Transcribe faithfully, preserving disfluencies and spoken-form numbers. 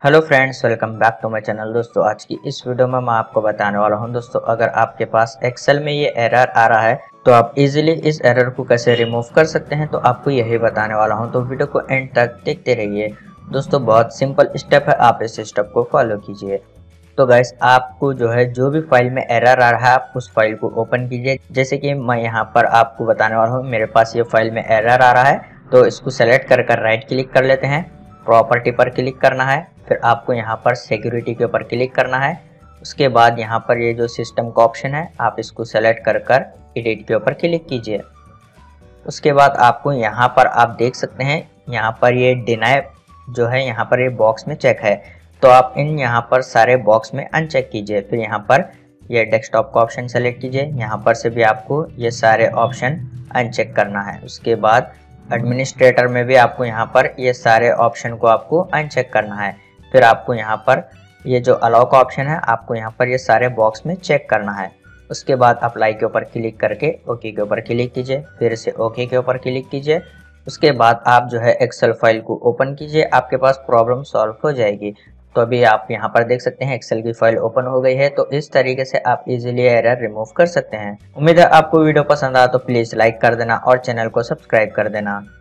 Hello friends, welcome back to my channel. दोस्तों आज की इस वीडियो में मैं आपको बताने वाला हूं दोस्तों, अगर आपके पास एक्सेल में ये एरर आ रहा है तो आप इजीली इस एरर को कैसे रिमूव कर सकते हैं, तो आपको यही बताने वाला हूं। तो वीडियो को एंड तक देखते रहिए। दोस्तों बहुत सिंपल स्टेप है, आप इस स्टेप को फॉलो कीजिए। तो गाइस आपको जो है जो भी फाइल में एरर आ रहा है आप उस फाइल को ओपन कीजिए। जैसे कि मैं यहाँ पर आपको बताने वाला हूँ, मेरे पास ये फाइल में एरर आ रहा है तो इसको सेलेक्ट कर कर राइट क्लिक कर लेते हैं, प्रॉपर्टी पर क्लिक करना है, फिर आपको यहाँ पर सिक्योरिटी के ऊपर क्लिक करना है। उसके बाद यहाँ पर ये जो सिस्टम का ऑप्शन है आप इसको सेलेक्ट कर कर एडिट के ऊपर क्लिक कीजिए। उसके बाद आपको यहाँ पर आप देख सकते हैं, यहाँ पर ये डिनाई जो है यहाँ पर ये बॉक्स में चेक है, तो आप इन यहाँ पर सारे बॉक्स में अनचेक कीजिए। फिर यहाँ पर ये डेस्कटॉप का ऑप्शन सेलेक्ट कीजिए, यहाँ पर से भी आपको ये सारे ऑप्शन अनचेक करना है। उसके बाद एडमिनिस्ट्रेटर में भी आपको यहाँ पर ये सारे ऑप्शन को आपको अनचेक करना है। फिर आपको यहाँ पर ये जो अलाउ का ऑप्शन है आपको यहाँ पर ये सारे बॉक्स में चेक करना है। उसके बाद अप्लाई के ऊपर क्लिक करके ओके के ऊपर क्लिक कीजिए, फिर से ओके के ऊपर क्लिक कीजिए। उसके बाद आप जो है एक्सेल फाइल को ओपन कीजिए, आपके पास प्रॉब्लम सॉल्व हो जाएगी। तो अभी आप यहाँ पर देख सकते हैं एक्सेल की फाइल ओपन हो गई है। तो इस तरीके से आप इजीली एरर रिमूव कर सकते हैं। उम्मीद है आपको वीडियो पसंद आया तो प्लीज लाइक कर देना और चैनल को सब्सक्राइब कर देना।